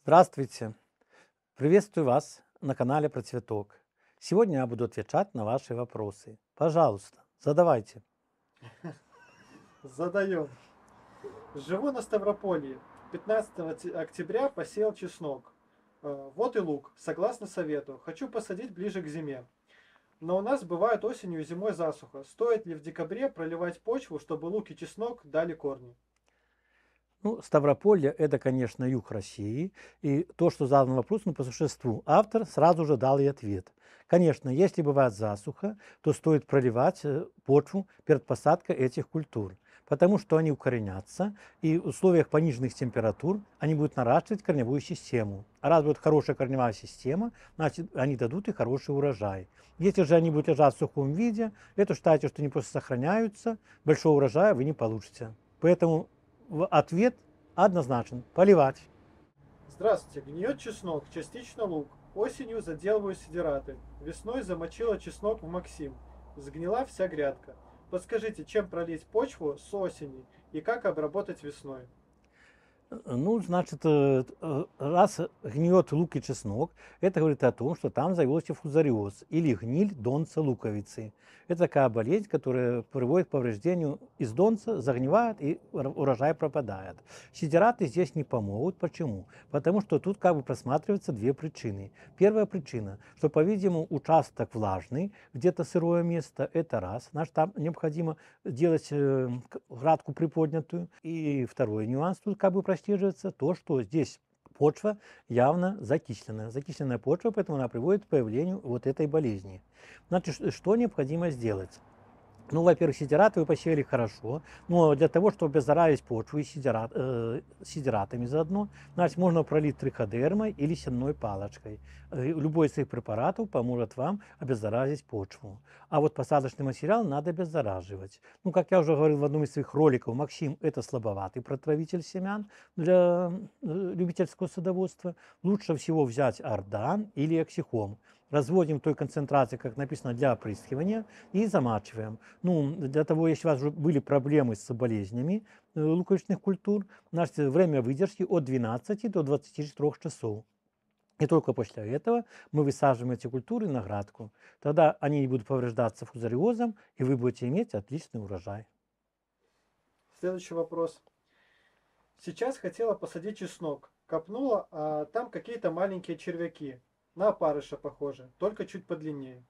Здравствуйте! Приветствую вас на канале про цветок. Сегодня я буду отвечать на ваши вопросы. Пожалуйста, задавайте. Задаем. Живу на Ставрополье. 15 октября посеял чеснок. Вот и лук, согласно совету. Хочу посадить ближе к зиме. Но у нас бывает осенью и зимой засуха. Стоит ли в декабре проливать почву, чтобы лук и чеснок дали корни? Ну, Ставрополье– это, конечно, юг России. И то, что задан вопрос, по существу, автор сразу же дал и ответ. Конечно, если бывает засуха, то стоит проливать почву перед посадкой этих культур, потому что они укоренятся, и в условиях пониженных температур они будут наращивать корневую систему. А раз будет хорошая корневая система, значит, они дадут и хороший урожай. Если же они будут лежать в сухом виде, это считайте, что они просто сохраняются, большого урожая вы не получите. Поэтому ответ однозначен – поливать. Здравствуйте. Гниет чеснок, частично лук. Осенью заделываю сидираты. Весной замочила чеснок в Максим. Сгнила вся грядка. Подскажите, чем пролить почву с осени и как обработать весной? Ну, значит, раз гниет лук и чеснок, это говорит о том, что там завелся фузариоз или гниль донца луковицы. Это такая болезнь, которая приводит к повреждению из донца, загнивает и урожай пропадает. Сидираты здесь не помогут. Почему? Потому что тут как бы просматриваются две причины. Первая причина, что, по-видимому, участок влажный, где-то сырое место, это раз, значит, там необходимо делать градку приподнятую. И второй нюанс тут как бы прослеживается, то, что здесь почва явно закисленная. Закисленная почва, поэтому она приводит к появлению вот этой болезни. Значит, что необходимо сделать? Ну, во-первых, сидираты вы посеяли хорошо, но для того, чтобы обеззаразить почву и сидиратами заодно, значит, можно пролить триходермой или сенной палочкой. Любой из этих препаратов поможет вам обеззаразить почву. А вот посадочный материал надо обеззараживать. Ну, как я уже говорил в одном из своих роликов, Максим– это слабоватый протравитель семян для любительского садоводства. Лучше всего взять Ардан или Оксихом. Разводим в той концентрации, как написано, для опрыскивания и замачиваем. Ну, для того, если у вас уже были проблемы с болезнями луковичных культур, значит, время выдержки от 12 до 24 часов. И только после этого мы высаживаем эти культуры на градку. Тогда они не будут повреждаться фузариозом, и вы будете иметь отличный урожай. Следующий вопрос. Сейчас хотела посадить чеснок. Копнула, а там какие-то маленькие червяки. На опарыша похоже, только чуть подлиннее.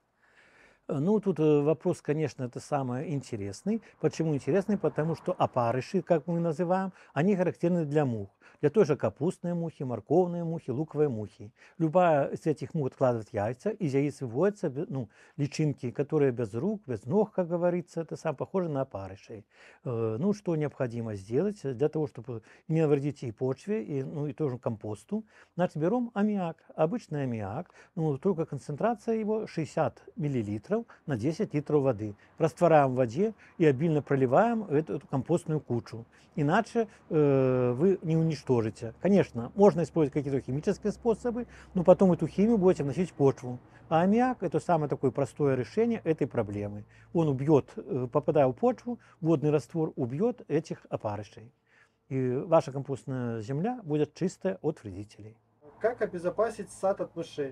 Ну, тут вопрос, конечно, это самое интересный. Почему интересный? Потому что опарыши, как мы называем, они характерны для мух. Для той же капустной мухи, морковной мухи, луковой мухи. Любая из этих мух откладывает яйца, из яиц выводятся личинки, которые без рук, без ног, как говорится, это сам похоже на опарышей. Ну, что необходимо сделать для того, чтобы не навредить и почве, и тоже компосту? Значит, берем аммиак, обычный аммиак, только концентрация его 60 мл на 10 литров воды. Растворяем в воде и обильно проливаем эту компостную кучу. Иначе вы не уничтожите. Конечно, можно использовать какие-то химические способы, но потом эту химию будете вносить в почву. А аммиак– это самое такое простое решение этой проблемы. Он убьет, попадая в почву, водный раствор убьет этих опарышей. И ваша компостная земля будет чистая от вредителей. Как обезопасить сад от мышей?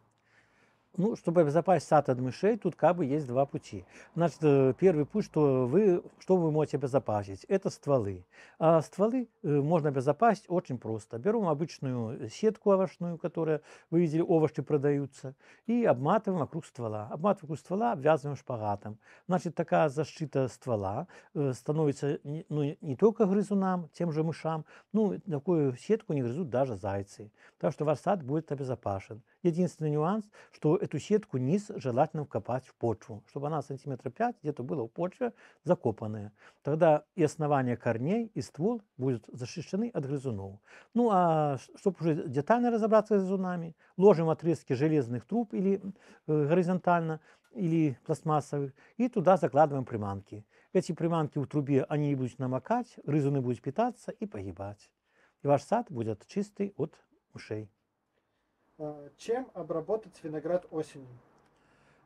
Ну, чтобы обезопасить сад от мышей, тут как бы есть два пути. Значит, первый путь, что вы можете обезопасить, это стволы. А стволы можно обезопасить очень просто. Берем обычную сетку овощную, которая, вы видели, овощи продаются, и обматываем вокруг ствола. Обматываем вокруг ствола, обвязываем шпагатом. Значит, такая защита ствола становится не только грызунам, тем же мышам, такую сетку не грызут даже зайцы. Так что ваш сад будет обезопасен. Единственный нюанс, что эту сетку низ желательно вкопать в почву, чтобы она сантиметра 5 где-то была в почве закопанная. Тогда и основание корней, и ствол будут защищены от грызунов. Ну а чтобы уже детально разобраться с грызунами, ложим отрезки железных труб или горизонтально, или пластмассовых, и туда закладываем приманки. Эти приманки в трубе, они не будут намокать, грызуны будут питаться и погибать. И ваш сад будет чистый от мышей. Чем обработать виноград осенью?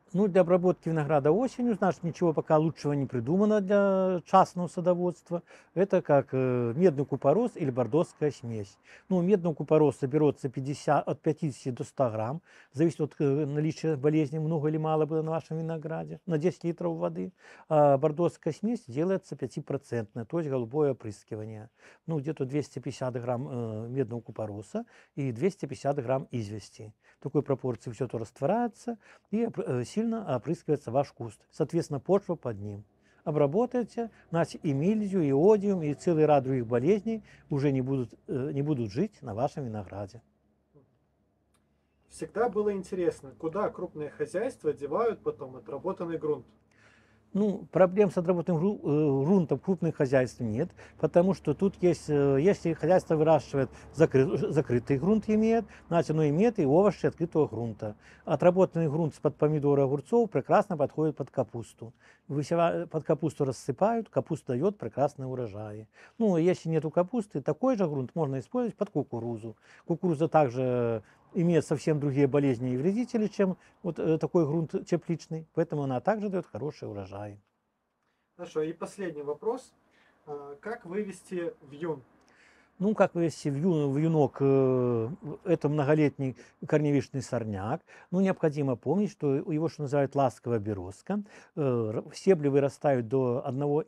Ну, для обработки винограда осенью, значит, ничего пока лучшего не придумано для частного садоводства. Это как медный купорос или бордоская смесь. Ну, медного купороса берется 50, от 50 до 100 грамм. Зависит от наличия болезни, много или мало было на вашем винограде, на 10 литров воды. А бордоская смесь делается 5%, то есть голубое опрыскивание. Ну, где-то 250 грамм медного купороса и 250 грамм извести. В такой пропорции все это растворяется и сильно опрыскивается ваш куст. Соответственно, почва под ним. Обработайте, значит, и мильдию, и одиум, и целый ряд других болезней уже не будут жить на вашем винограде. Всегда было интересно, куда крупные хозяйства девают потом отработанный грунт. Ну, проблем с отработанным грунтом крупных хозяйств нет, потому что тут есть, если хозяйство выращивает закрытый грунт имеет, значит, оно имеет и овощи открытого грунта. Отработанный грунт под помидоры, огурцов прекрасно подходит под капусту. Под капусту рассыпают, капуста дает прекрасные урожаи. Ну, если нету капусты, такой же грунт можно использовать под кукурузу. Кукуруза также имеет совсем другие болезни и вредители, чем вот такой грунт тепличный, поэтому она также дает хороший урожай. Хорошо, и последний вопрос. Как вывести вьюн? Ну, как вывести вьюнок, это многолетний корневищный сорняк. Ну, необходимо помнить, что его, что называют, ласковая березка. Стебли вырастают до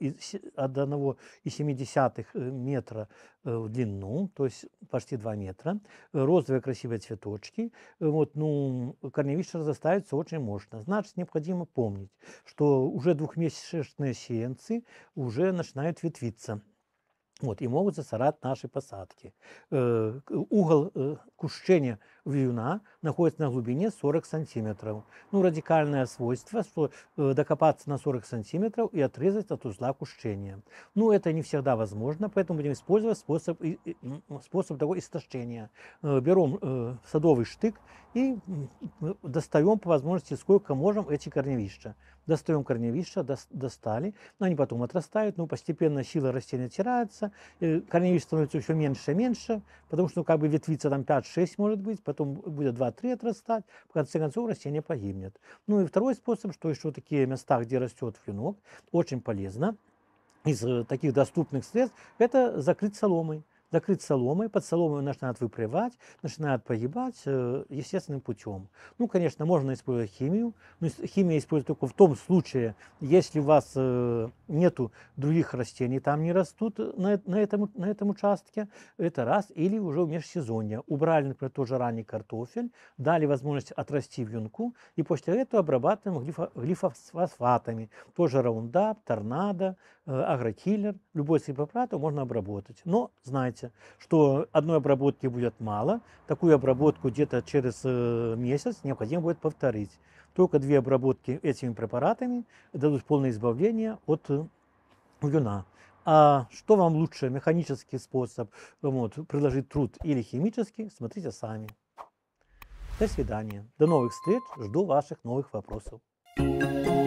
1,7 метра в длину, то есть почти 2 метра. Розовые красивые цветочки. Вот, ну, корневище разрастается очень мощно. Значит, необходимо помнить, что уже двухмесячные сеянцы уже начинают ветвиться. Вот, и могут засорать наши посадки. Угол кущения вьюна находится на глубине 40 сантиметров. Ну, радикальное свойство, что докопаться на 40 сантиметров и отрезать от узла кущения. Ну, это не всегда возможно, поэтому будем использовать способ такого истощения. Берем садовый штык и достаем по возможности сколько можем эти корневища. Достаем корневища, достали, но они потом отрастают, но постепенно сила растения теряется, корневищ становится все меньше и меньше, потому что как бы ветвиться там 5-6 может быть, потом будет 2-3 отрастать, в конце концов растение погибнет. Ну и второй способ, что еще такие места, где растет вьюнок, очень полезно из таких доступных средств, это закрыть соломой. Закрыть соломой, под соломой начинает выпревать, начинает погибать естественным путем. Ну, конечно, можно использовать химию, но химия используется только в том случае, если у вас нету других растений, там не растут на этом участке, это раз, или уже в межсезонье. Убрали, например, тоже ранний картофель, дали возможность отрасти вьюнку, и после этого обрабатываем глифосфатами, тоже раундап, торнадо, агрокиллер, любой из препаратов можно обработать. Но знайте, что одной обработки будет мало, такую обработку где-то через месяц необходимо будет повторить. Только 2 обработки этими препаратами дадут полное избавление от вьюна. А что вам лучше, механический способ предложить труд или химический, смотрите сами. До свидания. До новых встреч. Жду ваших новых вопросов.